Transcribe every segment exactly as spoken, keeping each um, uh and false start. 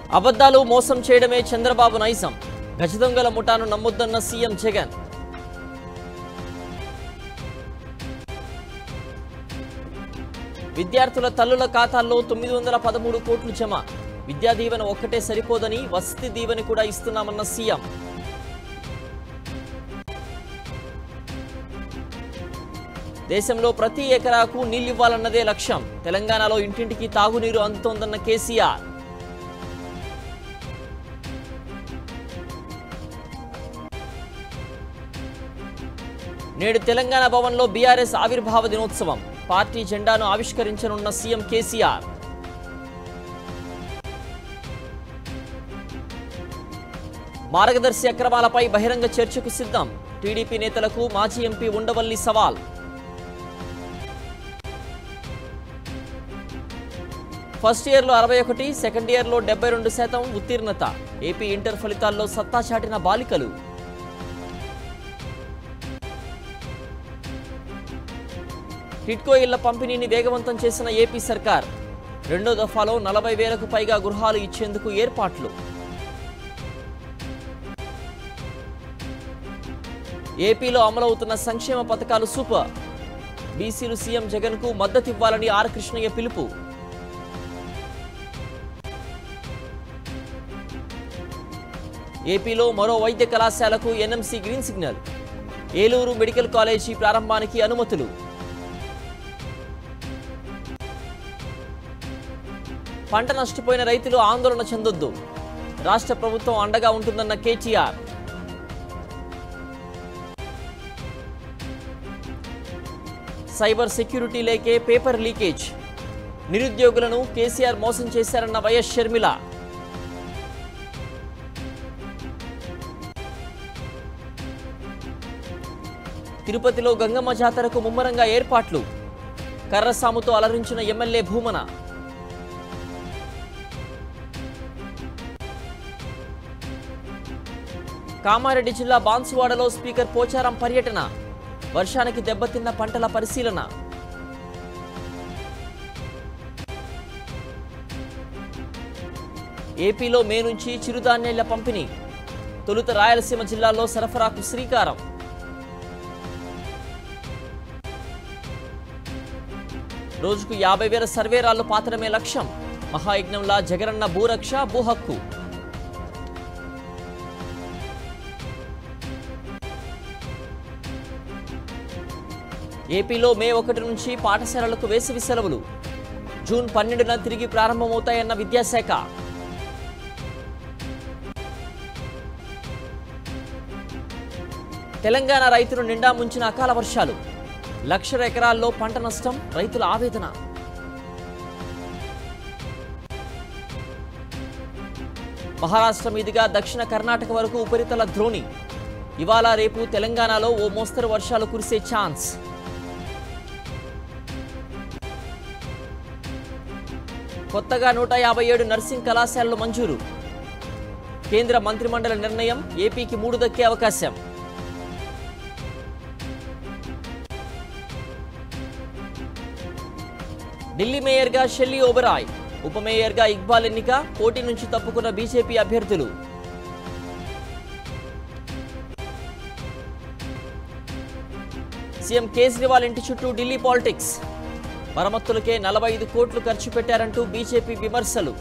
అబద్ధాలు మోసం చేయడమే చంద్రబాబు నైజం. గజదొంగల ముఠాను నమ్మొద్దన్న సీఎం జగన్. విద్యార్థుల తల్లుల ఖాతాల్లో తొమ్మిది వందల పదమూడు కోట్లు జమ. విద్యా దీవెన ఒక్కటే సరిపోదని వసతి దీవెన కూడా ఇస్తున్నామన్న సీఎం. దేశంలో ప్రతి ఎకరాకు నీళ్లివ్వాలన్నదే లక్ష్యం. తెలంగాణలో ఇంటింటికి తాగునీరు అందుతోందన్న కేసీఆర్. నేడు తెలంగాణ భవన్లో బీఆర్ఎస్ ఆవిర్భావ దినోత్సవం. పార్టీ జెండాను ఆవిష్కరించనున్న సీఎం కేసీఆర్. మార్గదర్శి అక్రమాలపై బహిరంగ చర్చకు సిద్ధం. టీడీపీ నేతలకు మాజీ ఎంపీ ఉండవల్లి సవాల్. ఫస్ట్ ఇయర్లో అరవై ఒకటి, సెకండ్ ఇయర్లో డెబ్బై రెండు శాతం ఉత్తీర్ణత. ఏపీ ఇంటర్ ఫలితాల్లో సత్తా చాటిన బాలికలు. టిడ్కో ఇళ్ల పంపిణీని వేగవంతం చేసిన ఏపీ సర్కార్. రెండో దఫాలో నలభై వేలకు పైగా గృహాలు ఇచ్చేందుకు ఏర్పాట్లు. ఏపీలో అమలవుతున్న సంక్షేమ పథకాలు సూపర్. బీసీలు సీఎం జగన్ కు మద్దతివ్వాలని ఆర్ కృష్ణయ్య పిలుపు. ఏపీలో మరో వైద్య కళాశాలకు NMC green signal. Eluru medical college ప్రారంభానికి అనుమతులు. పంట నష్టపోయిన రైతులు ఆందోళన చెందొద్దు. రాష్ట్ర ప్రభుత్వం అండగా ఉంటుందన్న కేటీఆర్. సైబర్ సెక్యూరిటీ లేకే పేపర్ లీకేజ్. నిరుద్యోగులను కేసీఆర్ మోసం చేశారన్న వైఎస్ షర్మిల. తిరుపతిలో గంగమ్మ జాతరకు ముమ్మరంగా ఏర్పాట్లు. కర్రసాముతో అలరించిన ఎమ్మెల్యే భూమన. కామారెడ్డి జిల్లా బాన్సువాడలో స్పీకర్ పోచారం పర్యటన. వర్షానికి దెబ్బతిన్న పంటల పరిశీలన. ఏపీలో మే నుంచి చిరుధాన్యాల పంపిణీ. తొలుత రాయలసీమ జిల్లాలో సరఫరాకు శ్రీకారం. రోజుకు యాభై వేల సర్వేరాళ్లు పాతడమే లక్ష్యం. మహాయజ్ఞంలా జగనన్న భూరక్ష భూహక్కు. ఏపీలో మే ఒకటి నుంచి పాఠశాలలకు వేసవి సెలవులు. జూన్ పన్నెండున తిరిగి ప్రారంభమవుతాయన్న విద్యాశాఖ. తెలంగాణ రైతులు నిండా ముంచిన అకాల వర్షాలు. లక్షల ఎకరాల్లో పంట నష్టం, రైతుల ఆవేదన. మహారాష్ట్ర మీదుగా దక్షిణ కర్ణాటక వరకు ఉపరితల ద్రోణి. ఇవాళ రేపు తెలంగాణలో ఓ మోస్తరు వర్షాలు కురిసే ఛాన్స్. కొత్తగా నూట యాభై ఏడు నర్సింగ్ కళాశాలలు మంజూరు. కేంద్ర మంత్రిమండలి నిర్ణయం. ఏపీకి మూడు దక్కే అవకాశం. ఢిల్లీ మేయర్గా షెల్లీ ఓబెరాయ్, ఉప మేయర్గా ఇక్బాల్ ఎన్నిక. పోటీ నుంచి తప్పుకున్న బీజేపీ అభ్యర్థులు. సీఎం కేజ్రీవాల్ ఇంటి చుట్టూ ఢిల్లీ పాలిటిక్స్. మరమ్మతులకే నలభై ఐదు కోట్లు ఖర్చు పెట్టారంటూ బీజేపీ విమర్శలు.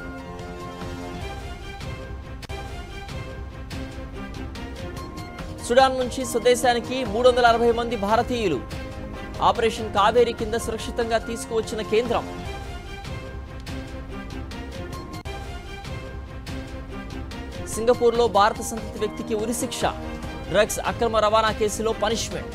సుడాన్ నుంచి స్వదేశానికి మూడు వందల అరవై మంది భారతీయులు. ఆపరేషన్ కావేరీ కింద సురక్షితంగా తీసుకువచ్చిన కేంద్రం. సింగపూర్లో భారత సంతతి వ్యక్తికి ఉరిశిక్ష. డ్రగ్స్ అక్రమ రవాణా కేసులో పనిష్మెంట్.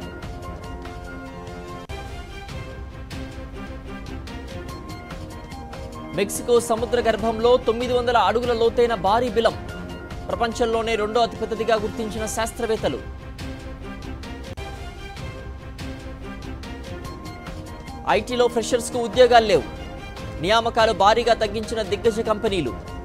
మెక్సికో సముద్ర గర్భంలో తొమ్మిది వందల అడుగుల లోతైన భారీ బిలం. ప్రపంచంలోనే రెండో అతిపెద్దదిగా గుర్తించిన శాస్త్రవేత్తలు. ఐటీలో ఫ్రెషర్స్ కు ఉద్యోగాలు లేవు. నియామకాలు భారీగా తగ్గించిన దిగ్గజ కంపెనీలు.